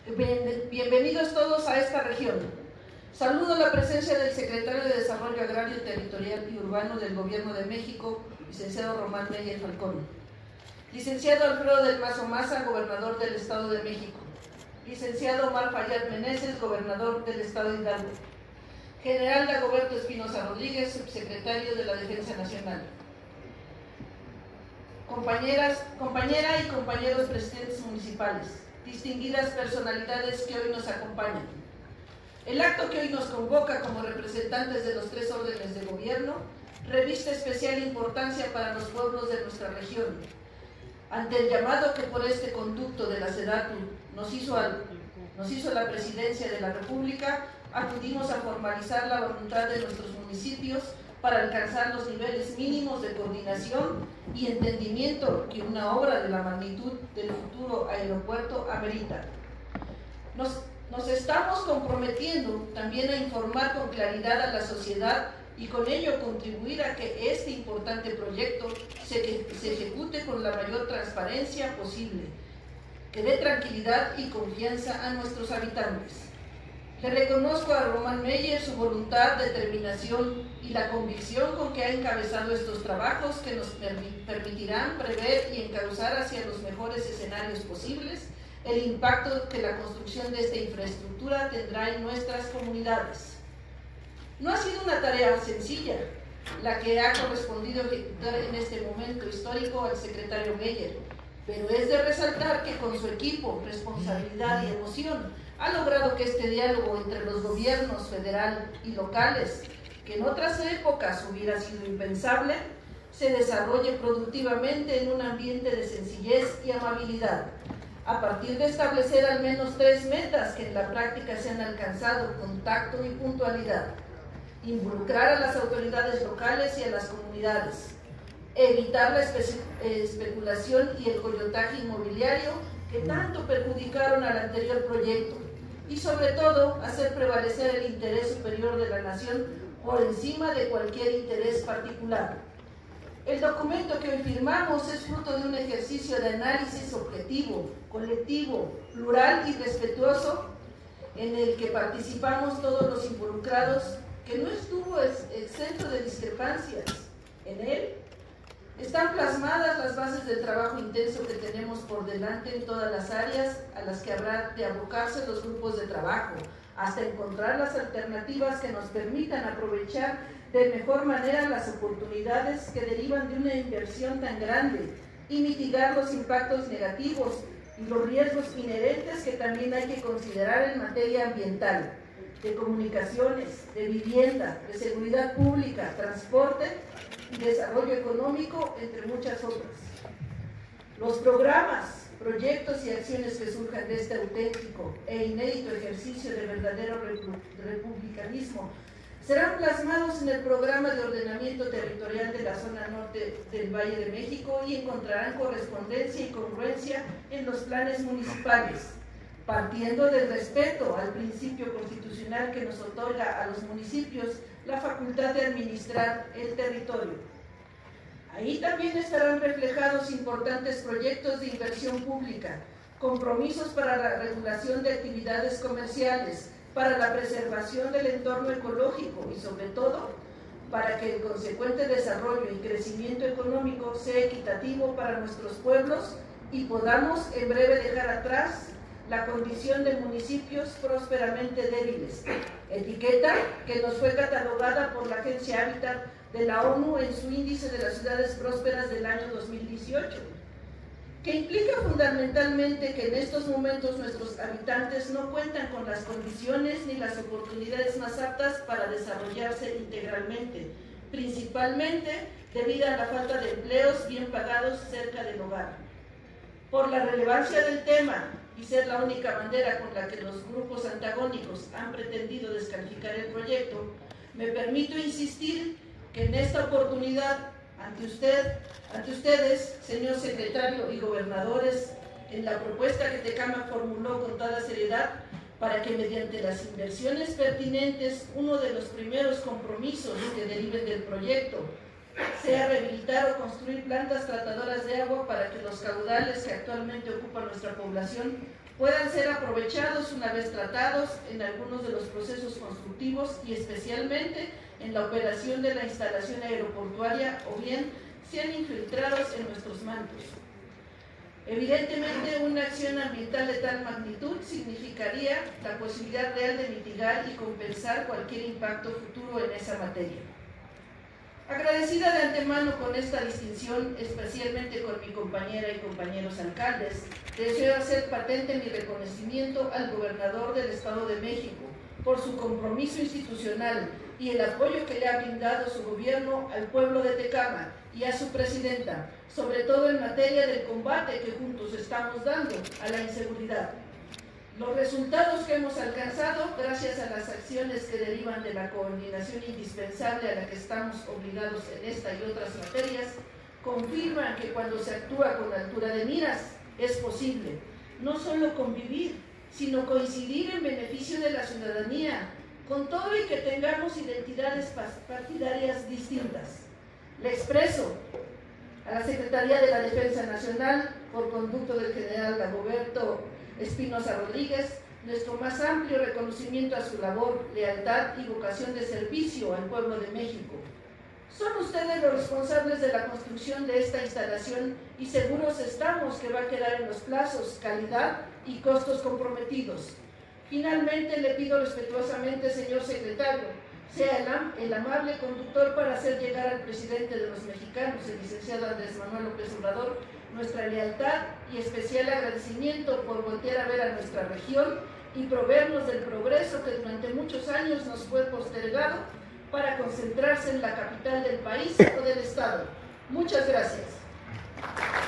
Bienvenidos todos a esta región. Saludo la presencia del Secretario de Desarrollo Agrario, Territorial y Urbano del Gobierno de México, licenciado Román Meyer Falcón. Licenciado Alfredo del Mazo Maza, Gobernador del Estado de México. Licenciado Omar Fayad Meneses, Gobernador del Estado de Hidalgo. General Dagoberto Espinosa Rodríguez, Subsecretario de la Defensa Nacional. Compañera y compañeros presidentes municipales, distinguidas personalidades que hoy nos acompañan. El acto que hoy nos convoca como representantes de los tres órdenes de gobierno reviste especial importancia para los pueblos de nuestra región. Ante el llamado que por este conducto de la SEDATU nos hizo la Presidencia de la República, acudimos a formalizar la voluntad de nuestros municipios para alcanzar los niveles mínimos de coordinación y entendimiento que una obra de la magnitud del futuro aeropuerto amerita. Nos estamos comprometiendo también a informar con claridad a la sociedad y con ello contribuir a que este importante proyecto se ejecute con la mayor transparencia posible, que dé tranquilidad y confianza a nuestros habitantes. Le reconozco a Román Meyer su voluntad, determinación y la convicción con que ha encabezado estos trabajos que nos permitirán prever y encauzar hacia los mejores escenarios posibles el impacto que la construcción de esta infraestructura tendrá en nuestras comunidades. No ha sido una tarea sencilla la que ha correspondido ejecutar en este momento histórico al secretario Meyer, pero es de resaltar que con su equipo, responsabilidad y emoción ha logrado que este diálogo entre los gobiernos federal y locales, que en otras épocas hubiera sido impensable, se desarrolle productivamente en un ambiente de sencillez y amabilidad, a partir de establecer al menos 3 metas que en la práctica se han alcanzado con tacto y puntualidad: involucrar a las autoridades locales y a las comunidades, evitar la especulación y el coyotaje inmobiliario que tanto perjudicaron al anterior proyecto, y sobre todo hacer prevalecer el interés superior de la nación por encima de cualquier interés particular. El documento que hoy firmamos es fruto de un ejercicio de análisis objetivo, colectivo, plural y respetuoso, en el que participamos todos los involucrados, que no estuvo exento de discrepancias. En él están plasmadas las bases del trabajo intenso que tenemos por delante en todas las áreas a las que habrá de abocarse los grupos de trabajo, hasta encontrar las alternativas que nos permitan aprovechar de mejor manera las oportunidades que derivan de una inversión tan grande y mitigar los impactos negativos y los riesgos inherentes que también hay que considerar en materia ambiental, de comunicaciones, de vivienda, de seguridad pública, transporte y desarrollo económico, entre muchas otras. Los programas, proyectos y acciones que surjan de este auténtico e inédito ejercicio de verdadero republicanismo serán plasmados en el Programa de Ordenamiento Territorial de la Zona Norte del Valle de México y encontrarán correspondencia y congruencia en los planes municipales, partiendo del respeto al principio constitucional que nos otorga a los municipios la facultad de administrar el territorio. Ahí también estarán reflejados importantes proyectos de inversión pública, compromisos para la regulación de actividades comerciales, para la preservación del entorno ecológico y sobre todo para que el consecuente desarrollo y crecimiento económico sea equitativo para nuestros pueblos y podamos en breve dejar atrás la condición de municipios prósperamente débiles, etiqueta que nos fue catalogada por la Agencia Hábitat de la ONU en su índice de las ciudades prósperas del año 2018, que implica fundamentalmente que en estos momentos nuestros habitantes no cuentan con las condiciones ni las oportunidades más aptas para desarrollarse integralmente, principalmente debido a la falta de empleos bien pagados cerca del hogar. Por la relevancia del tema y ser la única bandera con la que los grupos antagónicos han pretendido descalificar el proyecto, me permito insistir que en esta oportunidad, ante ustedes, señor secretario y gobernadores, en la propuesta que Tecámac formuló con toda seriedad, para que mediante las inversiones pertinentes, uno de los primeros compromisos que deriven del proyecto, sea rehabilitar o construir plantas tratadoras de agua para que los caudales que actualmente ocupa nuestra población puedan ser aprovechados una vez tratados en algunos de los procesos constructivos y especialmente en la operación de la instalación aeroportuaria o bien sean infiltrados en nuestros mantos. Evidentemente, una acción ambiental de tal magnitud significaría la posibilidad real de mitigar y compensar cualquier impacto futuro en esa materia. Agradecida de antemano con esta distinción, especialmente con mi compañera y compañeros alcaldes, deseo hacer patente mi reconocimiento al gobernador del Estado de México por su compromiso institucional y el apoyo que le ha brindado su gobierno al pueblo de Tecama y a su presidenta, sobre todo en materia del combate que juntos estamos dando a la inseguridad. Los resultados que hemos alcanzado, gracias a las acciones que derivan de la coordinación indispensable a la que estamos obligados en esta y otras materias, confirman que cuando se actúa con altura de miras, es posible no solo convivir, sino coincidir en beneficio de la ciudadanía, con todo y que tengamos identidades partidarias distintas. Le expreso a la Secretaría de la Defensa Nacional, por conducto del general Dagoberto Espinosa Rodríguez, nuestro más amplio reconocimiento a su labor, lealtad y vocación de servicio al pueblo de México. Son ustedes los responsables de la construcción de esta instalación y seguros estamos que va a quedar en los plazos, calidad y costos comprometidos. Finalmente, le pido respetuosamente, señor secretario, sea el amable conductor para hacer llegar al presidente de los mexicanos, el licenciado Andrés Manuel López Obrador, nuestra lealtad y especial agradecimiento por voltear a ver a nuestra región y proveernos del progreso que durante muchos años nos fue postergado para concentrarse en la capital del país o del estado. Muchas gracias.